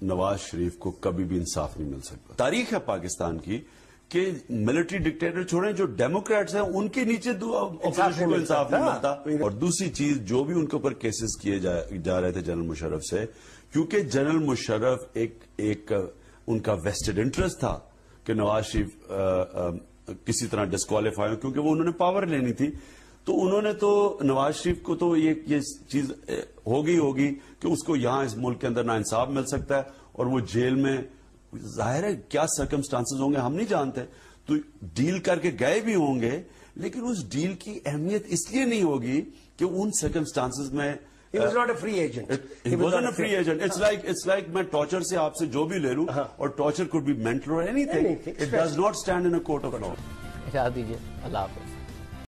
नवाज शरीफ को कभी भी इंसाफ नहीं मिल सकता। तारीख है पाकिस्तान की कि मिलिट्री डिक्टेटर छोड़ें, जो डेमोक्रेट्स हैं उनके नीचे ऑपोजिशन को इंसाफ नहीं मिलता। और दूसरी चीज, जो भी उनके ऊपर केसेस किए जा रहे थे जनरल मुशर्रफ से, क्योंकि जनरल मुशर्रफ एक उनका वेस्टेड इंटरेस्ट था कि नवाज शरीफ किसी तरह डिस्क्वालीफाई हो, क्योंकि वो उन्होंने पावर लेनी थी। तो उन्होंने तो नवाज शरीफ को तो ये चीज होगी कि उसको यहां इस मुल्क के अंदर ना इंसाफ मिल सकता है और वो जेल में, जाहिर है क्या सर्कमस्टांसेस होंगे हम नहीं जानते, तो डील करके गए भी होंगे, लेकिन उस डील की अहमियत इसलिए नहीं होगी कि उन सर्कमस्टांसेस में He was not a free agent. He wasn't a free agent. It's like मैं टॉर्चर से आपसे जो भी ले लूं, और torture could be mental or anything. It does not stand in a court of law. इजाज़त दीजिए, अल्लाह हाफ़िज़।